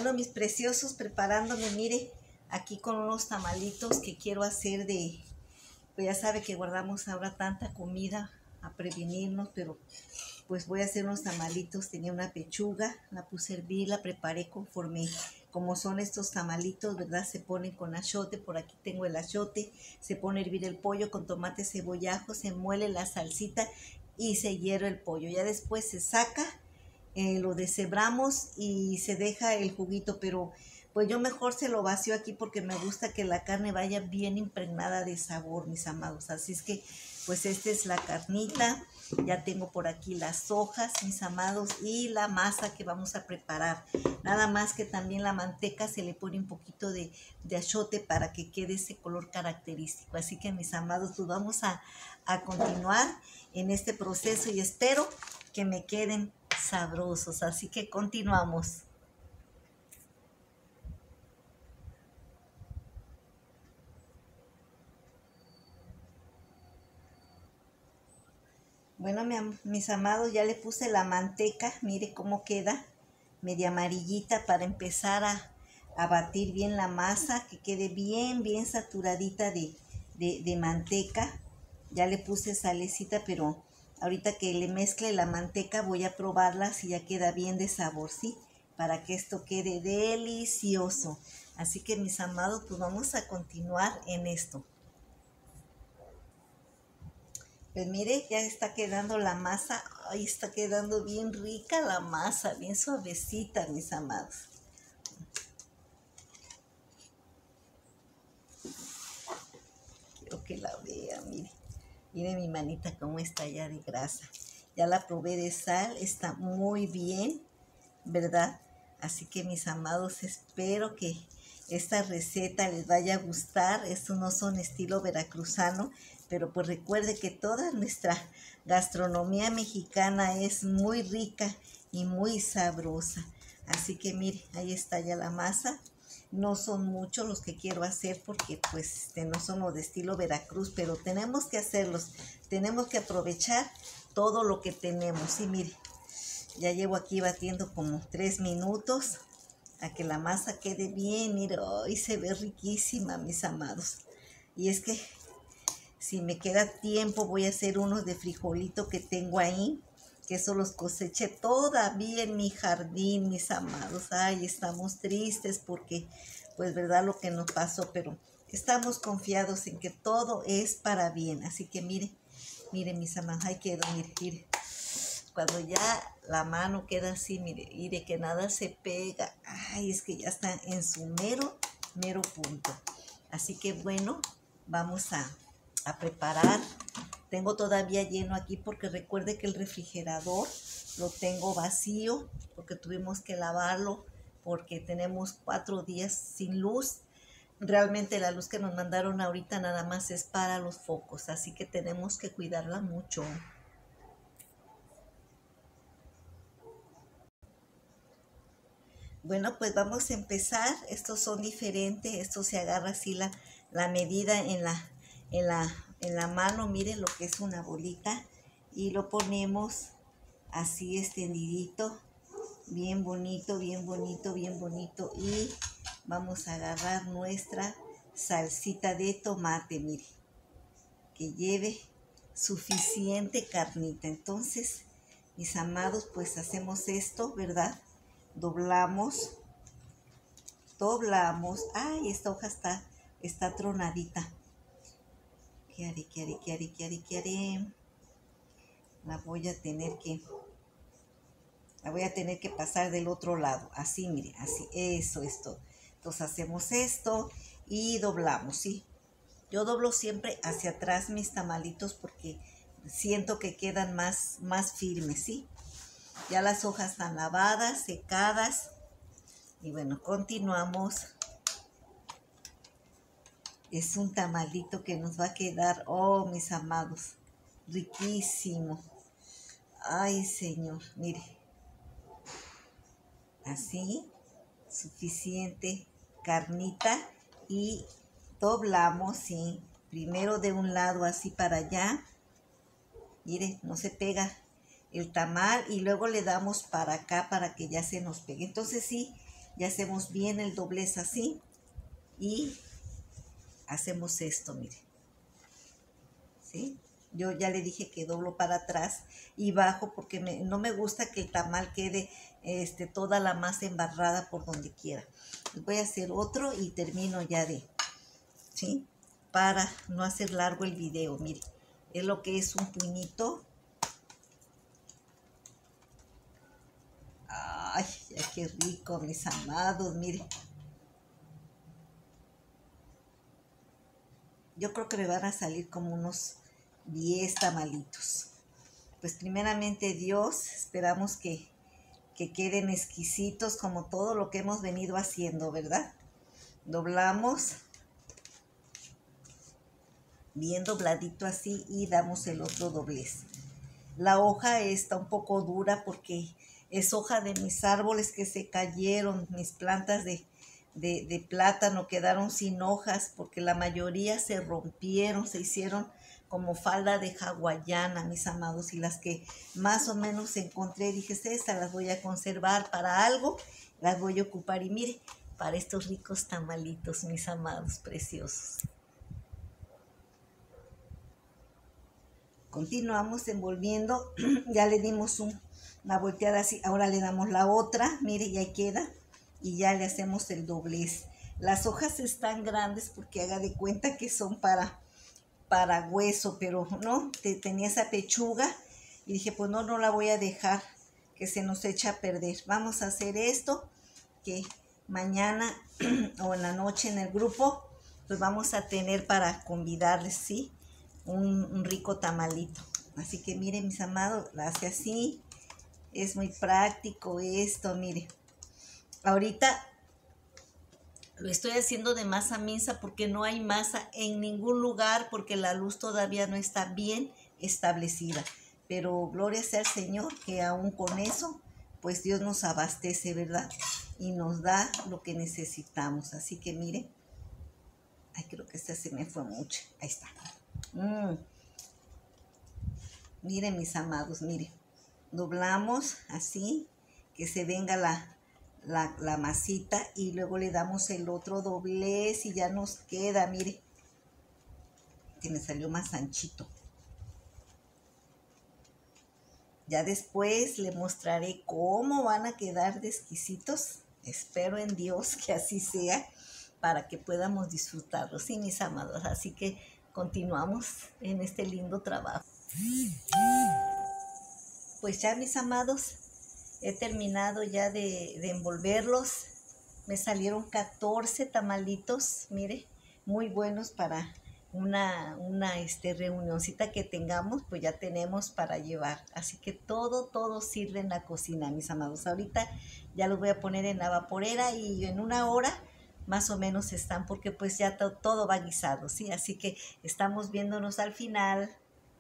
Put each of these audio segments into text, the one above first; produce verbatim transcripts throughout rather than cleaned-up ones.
Bueno, mis preciosos, preparándome, mire, aquí con unos tamalitos que quiero hacer de, pues ya sabe que guardamos ahora tanta comida a prevenirnos, pero pues voy a hacer unos tamalitos. Tenía una pechuga, la puse a hervir, la preparé conforme, como son estos tamalitos, ¿verdad? Se ponen con achiote, por aquí tengo el achiote, se pone a hervir el pollo con tomate, cebollajo, se muele la salsita y se hierve el pollo. Ya después se saca, eh, lo deshebramos y se deja el juguito, pero pues yo mejor se lo vacío aquí porque me gusta que la carne vaya bien impregnada de sabor, mis amados. Así es que pues esta es la carnita. Ya tengo por aquí las hojas, mis amados, y la masa que vamos a preparar. Nada más que también la manteca se le pone un poquito de, de achiote para que quede ese color característico. Así que, mis amados, pues vamos a, a continuar en este proceso y espero que me queden sabrosos. Así que continuamos. Bueno, mi, mis amados, ya le puse la manteca, mire cómo queda, media amarillita, para empezar a, a batir bien la masa, que quede bien, bien saturadita de, de, de manteca. Ya le puse salecita, pero ahorita que le mezcle la manteca voy a probarla si ya queda bien de sabor, ¿sí? Para que esto quede delicioso. Así que, mis amados, pues vamos a continuar en esto. Pues mire, ya está quedando la masa. Ay, está quedando bien rica la masa, bien suavecita, mis amados. Quiero que la vea, mire. Mire mi manita cómo está ya de grasa. Ya la probé de sal, está muy bien, ¿verdad? Así que, mis amados, espero que esta receta les vaya a gustar. Estos no son estilo veracruzano, pero pues recuerde que toda nuestra gastronomía mexicana es muy rica y muy sabrosa. Así que mire, ahí está ya la masa. No son muchos los que quiero hacer porque pues no son los de estilo Veracruz, pero tenemos que hacerlos. Tenemos que aprovechar todo lo que tenemos. Y mire, ya llevo aquí batiendo como tres minutos a que la masa quede bien. Mire, hoy se ve riquísima, mis amados. Y es que si me queda tiempo voy a hacer unos de frijolito que tengo ahí, que eso los coseché todavía en mi jardín, mis amados. Ay, estamos tristes porque, pues, verdad, lo que nos pasó, pero estamos confiados en que todo es para bien. Así que mire, mire, mis amados, ahí quedó, mire, mire. Cuando ya la mano queda así, mire, mire que nada se pega. Ay, es que ya está en su mero, mero punto. Así que bueno, vamos a, a preparar. Tengo todavía lleno aquí porque recuerde que el refrigerador lo tengo vacío porque tuvimos que lavarlo porque tenemos cuatro días sin luz. Realmente la luz que nos mandaron ahorita nada más es para los focos, así que tenemos que cuidarla mucho. Bueno, pues vamos a empezar. Estos son diferentes. Esto se agarra así la, la medida en la, en, la, en la mano. Miren lo que es una bolita. Y lo ponemos así extendidito. Bien bonito, bien bonito, bien bonito. Y vamos a agarrar nuestra salsita de tomate, mire. Que lleve suficiente carnita. Entonces, mis amados, pues hacemos esto, ¿verdad? Doblamos, doblamos. Ay, esta hoja está, está tronadita. ¿Qué haré, qué haré, qué haré, qué haré, qué haré? La voy a tener que, la voy a tener que pasar del otro lado. Así, mire, así, eso es todo. Entonces hacemos esto y doblamos, ¿sí? Yo doblo siempre hacia atrás mis tamalitos porque siento que quedan más, más firmes, ¿sí? Ya las hojas están lavadas, secadas. Y bueno, continuamos. Es un tamalito que nos va a quedar, oh, mis amados, riquísimo. Ay, Señor, mire. Así, suficiente carnita y doblamos, ¿sí? Primero de un lado así para allá. Mire, no se pega el tamal y luego le damos para acá para que ya se nos pegue. Entonces sí, ya hacemos bien el doblez así y hacemos esto, mire. ¿Sí? Yo ya le dije que doblo para atrás y bajo porque me, no me gusta que el tamal quede este, toda la masa embarrada por donde quiera. Voy a hacer otro y termino ya de, ¿sí? Para no hacer largo el video, mire. Es lo que es un puñito. Ay, ya qué rico, mis amados, mire. Yo creo que me van a salir como unos diez tamalitos. Pues primeramente Dios, esperamos que, que queden exquisitos como todo lo que hemos venido haciendo, ¿verdad? Doblamos bien dobladito así y damos el otro doblez. La hoja está un poco dura porque es hoja de mis árboles que se cayeron, mis plantas de, de, de plátano quedaron sin hojas porque la mayoría se rompieron, se hicieron como falda de hawaiana, mis amados, y las que más o menos encontré, dije, estas las voy a conservar para algo, las voy a ocupar, y mire, para estos ricos tamalitos, mis amados preciosos. Continuamos envolviendo, ya le dimos un, una volteada así, ahora le damos la otra, mire, ya queda, y ya le hacemos el doblez. Las hojas están grandes porque haga de cuenta que son para... para hueso, pero no, te, tenía esa pechuga y dije, pues no, no la voy a dejar que se nos eche a perder. Vamos a hacer esto, que mañana o en la noche en el grupo, pues vamos a tener para convidarles, ¿sí? Un, un rico tamalito. Así que miren, mis amados, la hace así, es muy práctico esto, mire. Ahorita lo estoy haciendo de masa minsa porque no hay masa en ningún lugar, porque la luz todavía no está bien establecida. Pero gloria sea al Señor que aún con eso, pues Dios nos abastece, ¿verdad? Y nos da lo que necesitamos. Así que mire, ay, creo que esta se me fue mucho. Ahí está. Mm. Miren, mis amados, mire. Doblamos así, que se venga la... La, la masita y luego le damos el otro doblez y ya nos queda, mire, que me salió más anchito. Ya después le mostraré cómo van a quedar de exquisitos. Espero en Dios que así sea para que podamos disfrutarlos, sí, mis amados. Así que continuamos en este lindo trabajo. Pues ya, mis amados, he terminado ya de, de envolverlos. Me salieron catorce tamalitos, mire, muy buenos para una, una este, reunioncita que tengamos, pues ya tenemos para llevar. Así que todo, todo sirve en la cocina, mis amados. Ahorita ya los voy a poner en la vaporera y en una hora más o menos están, porque pues ya to, todo va guisado, ¿sí? Así que estamos viéndonos al final.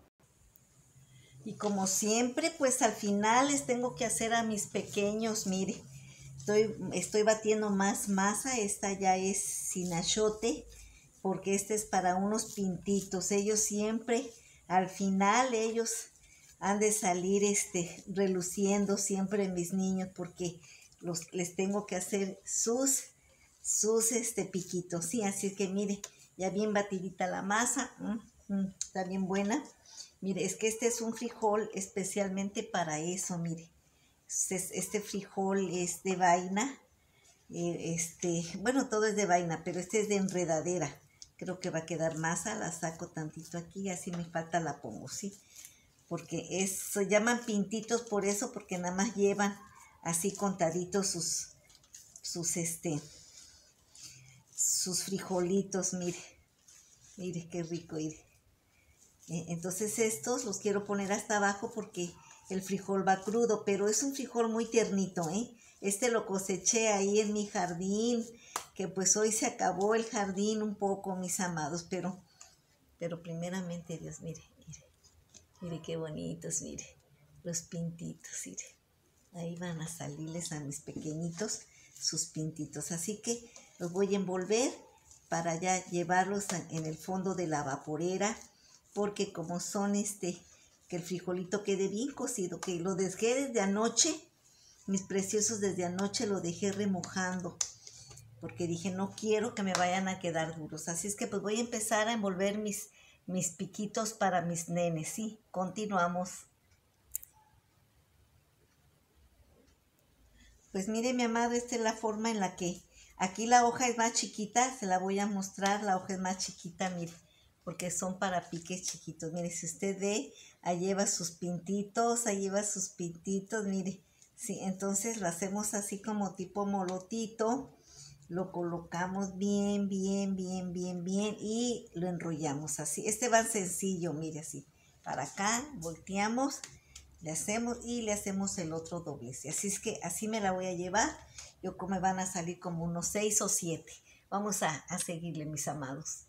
Y como siempre, pues al final les tengo que hacer a mis pequeños, mire, estoy, estoy batiendo más masa, esta ya es sin achiote, porque este es para unos pintitos. Ellos siempre, al final, ellos han de salir este, reluciendo siempre mis niños, porque los, les tengo que hacer sus, sus este, piquitos, sí, así que mire, ya bien batidita la masa, mm, mm, está bien buena. Mire, es que este es un frijol especialmente para eso, mire. Este frijol es de vaina, eh, este, bueno, todo es de vaina, pero este es de enredadera. Creo que va a quedar masa, la saco tantito aquí, así me falta la pongo, ¿sí? Porque es, se llaman pintitos por eso, porque nada más llevan así contaditos sus, sus, este, sus frijolitos, mire. Mire qué rico, mire. Entonces estos los quiero poner hasta abajo porque el frijol va crudo, pero es un frijol muy tiernito, ¿eh? Este lo coseché ahí en mi jardín, que pues hoy se acabó el jardín un poco, mis amados, pero, pero primeramente Dios, mire, mire, mire qué bonitos, mire, los pintitos, mire. Ahí van a salirles a mis pequeñitos sus pintitos, así que los voy a envolver para ya llevarlos en el fondo de la vaporera, porque como son este, que el frijolito quede bien cocido, que lo dejé desde anoche mis preciosos, desde anoche lo dejé remojando, porque dije, no quiero que me vayan a quedar duros. Así es que pues voy a empezar a envolver mis, mis piquitos para mis nenes, ¿sí? Continuamos. Pues mire, mi amado, esta es la forma en la que, aquí la hoja es más chiquita, se la voy a mostrar, la hoja es más chiquita, mire, porque son para piques chiquitos. Mire, si usted ve, ahí lleva sus pintitos, ahí lleva sus pintitos, mire. Sí, entonces lo hacemos así como tipo molotito, lo colocamos bien, bien, bien, bien, bien y lo enrollamos así. Este va sencillo, mire, así, para acá, volteamos, le hacemos y le hacemos el otro doblez. Así es que así me la voy a llevar. Yo creo me van a salir como unos seis o siete. Vamos a, a seguirle, mis amados.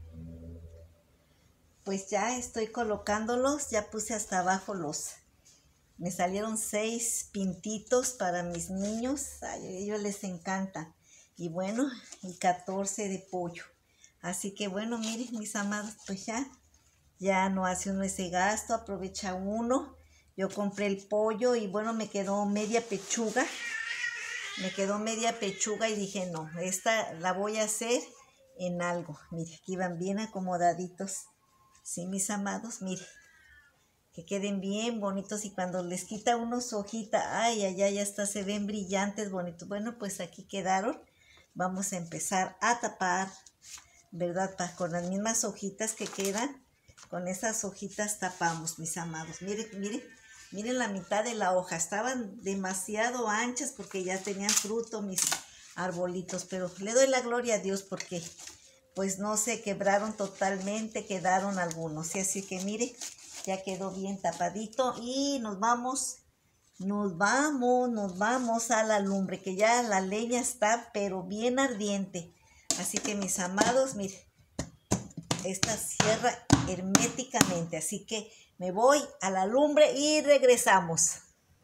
Pues ya estoy colocándolos, ya puse hasta abajo los, me salieron seis pintitos para mis niños, ay, a ellos les encanta. Y bueno, y catorce de pollo. Así que bueno, miren, mis amados, pues ya, ya no hace uno ese gasto, aprovecha uno. Yo compré el pollo y bueno, me quedó media pechuga. Me quedó media pechuga y dije, no, esta la voy a hacer en algo. Mire, aquí van bien acomodaditos. Sí, mis amados, mire, que queden bien bonitos y cuando les quita uno su hojita, ay, ay, ay, hasta se ven brillantes, bonitos. Bueno, pues aquí quedaron. Vamos a empezar a tapar, ¿verdad? Pa, con las mismas hojitas que quedan, con esas hojitas tapamos, mis amados. Miren, miren, miren la mitad de la hoja. Estaban demasiado anchas porque ya tenían fruto mis arbolitos, pero le doy la gloria a Dios porque pues no se quebraron totalmente, quedaron algunos. Y así que mire, ya quedó bien tapadito y nos vamos, nos vamos, nos vamos a la lumbre, que ya la leña está pero bien ardiente. Así que mis amados, mire, esta cierra herméticamente. Así que me voy a la lumbre y regresamos.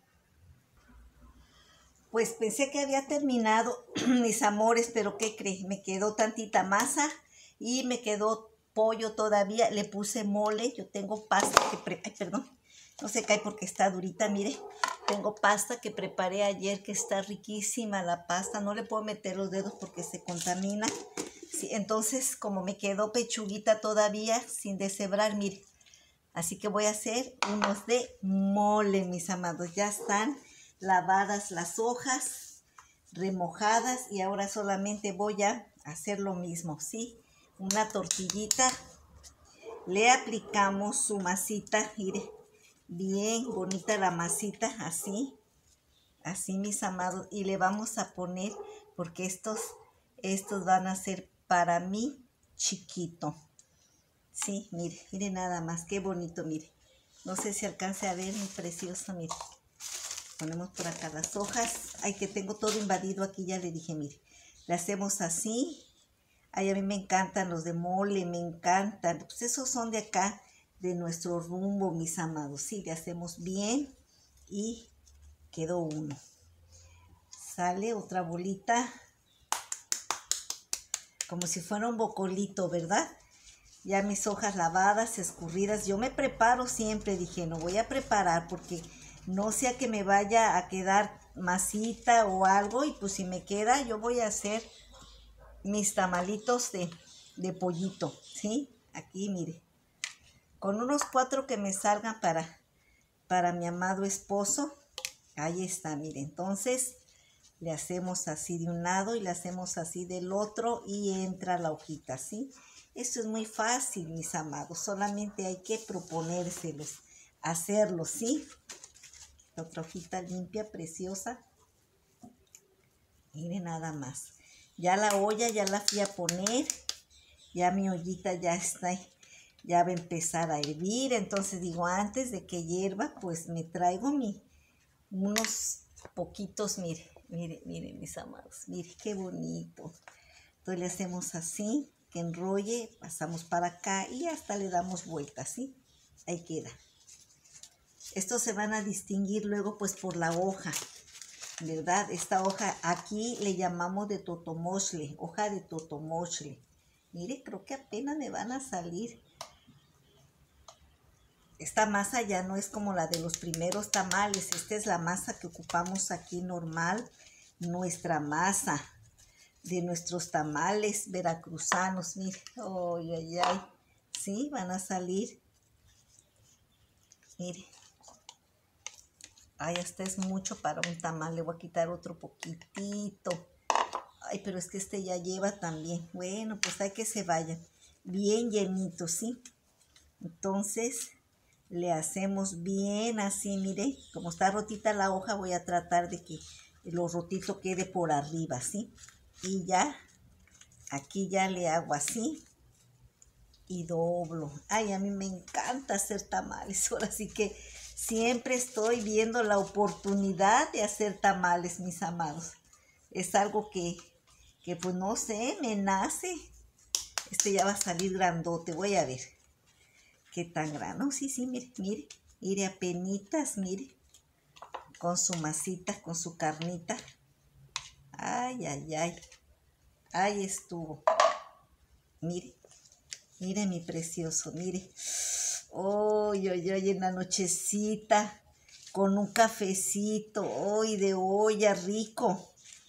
Pues pensé que había terminado, mis amores, pero ¿qué creen? Me quedó tantita masa y me quedó pollo todavía. Le puse mole, yo tengo pasta que preparé, ay, perdón, no se cae porque está durita, mire. Tengo pasta que preparé ayer, que está riquísima la pasta. No le puedo meter los dedos porque se contamina. Sí, entonces, como me quedó pechuguita todavía, sin deshebrar, mire. Así que voy a hacer unos de mole, mis amados. Ya están lavadas las hojas, remojadas, y ahora solamente voy a hacer lo mismo, ¿sí? Una tortillita, le aplicamos su masita, mire, bien bonita la masita, así, así, mis amados, y le vamos a poner, porque estos, estos van a ser para mí chiquito, sí, mire, mire nada más, qué bonito, mire, no sé si alcance a ver mi precioso, mire. Ponemos por acá las hojas. Ay, que tengo todo invadido aquí, ya le dije, mire. Le hacemos así. Ay, a mí me encantan los de mole, me encantan. Pues esos son de acá, de nuestro rumbo, mis amados. Sí, le hacemos bien y quedó uno. Sale otra bolita. Como si fuera un bocolito, ¿verdad? Ya mis hojas lavadas, escurridas. Yo me preparo siempre, dije, no voy a preparar porque no sea que me vaya a quedar masita o algo, y pues si me queda, yo voy a hacer mis tamalitos de, de pollito, ¿sí? Aquí, mire, con unos cuatro que me salgan para, para mi amado esposo. Ahí está, mire, entonces le hacemos así de un lado y le hacemos así del otro y entra la hojita, ¿sí? Esto es muy fácil, mis amados, solamente hay que proponérselos, hacerlo, ¿sí? La otra hojita limpia, preciosa. Miren nada más. Ya la olla ya la fui a poner. Ya mi ollita ya está, ya va a empezar a hervir. Entonces digo, antes de que hierva, pues me traigo mi, unos poquitos, mire, mire, mire, mis amados. Mire qué bonito. Entonces le hacemos así, que enrolle, pasamos para acá y hasta le damos vuelta, ¿sí? Ahí queda. Estos se van a distinguir luego pues por la hoja, ¿verdad? Esta hoja aquí le llamamos de totomosle, hoja de totomosle. Mire, creo que apenas me van a salir. esta masa ya no es como la de los primeros tamales. Esta es la masa que ocupamos aquí normal, nuestra masa de nuestros tamales veracruzanos. Mire, ay, ay, ay, sí, van a salir. Mire, ay, hasta es mucho para un tamal. Le voy a quitar otro poquitito. Ay, pero es que este ya lleva también. Bueno, pues hay que se vayan bien llenitos, ¿sí? Entonces, le hacemos bien así, mire. Como está rotita la hoja, voy a tratar de que lo rotito quede por arriba, ¿sí? Y ya, aquí ya le hago así y doblo. Ay, a mí me encanta hacer tamales. Ahora sí que siempre estoy viendo la oportunidad de hacer tamales, mis amados. Es algo que, que pues no sé, me nace. Este ya va a salir grandote, voy a ver qué tan grande. No, sí, sí, mire, mire, mire, apenitas, mire, con su masita, con su carnita. Ay, ay, ay, ahí estuvo. Mire, mire mi precioso, mire. Oy, oy, oy, en la nochecita, con un cafecito, hoy de olla rico.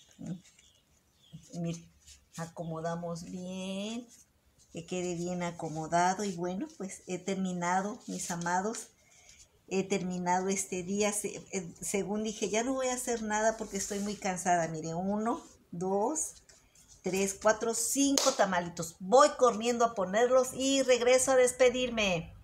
Mire, acomodamos bien, que quede bien acomodado. Y bueno, pues he terminado, mis amados, he terminado este día. Se, eh, según dije, ya no voy a hacer nada porque estoy muy cansada. Mire, uno, dos, tres, cuatro, cinco tamalitos. Voy corriendo a ponerlos y regreso a despedirme.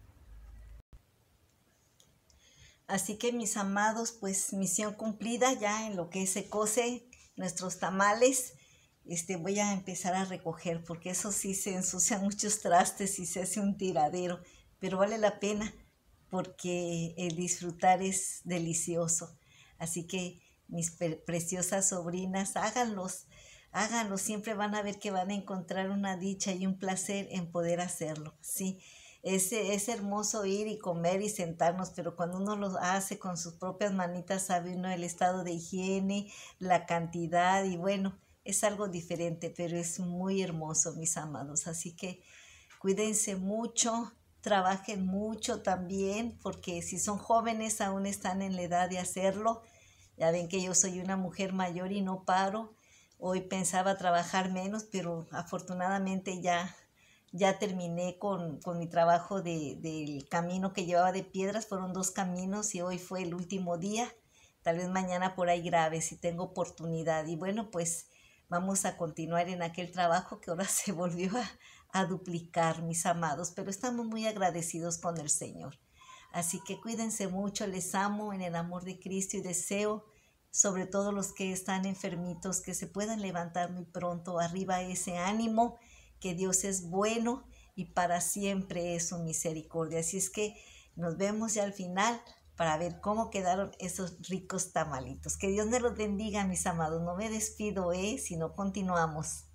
Así que mis amados, pues misión cumplida ya en lo que se cose nuestros tamales. Este, voy a empezar a recoger porque eso sí se ensucian muchos trastes y se hace un tiradero, pero vale la pena porque el disfrutar es delicioso. Así que mis pre preciosas sobrinas, háganlos, háganlos, siempre van a ver que van a encontrar una dicha y un placer en poder hacerlo, sí. Es, es hermoso ir y comer y sentarnos, pero cuando uno lo hace con sus propias manitas, sabe uno el estado de higiene, la cantidad y bueno, es algo diferente, pero es muy hermoso, mis amados. Así que cuídense mucho, trabajen mucho también, porque si son jóvenes aún están en la edad de hacerlo. Ya ven que yo soy una mujer mayor y no paro. Hoy pensaba trabajar menos, pero afortunadamente ya... Ya terminé con, con mi trabajo de, del camino que llevaba de piedras. Fueron dos caminos y hoy fue el último día. Tal vez mañana por ahí grabe si tengo oportunidad. Y bueno, pues vamos a continuar en aquel trabajo que ahora se volvió a, a duplicar, mis amados. Pero estamos muy agradecidos con el Señor. Así que cuídense mucho, les amo en el amor de Cristo y deseo, sobre todo los que están enfermitos, que se puedan levantar muy pronto. Arriba ese ánimo, que Dios es bueno y para siempre es su misericordia. Así es que nos vemos ya al final para ver cómo quedaron esos ricos tamalitos. Que Dios me los bendiga, mis amados. No me despido, ¿eh? Si no continuamos.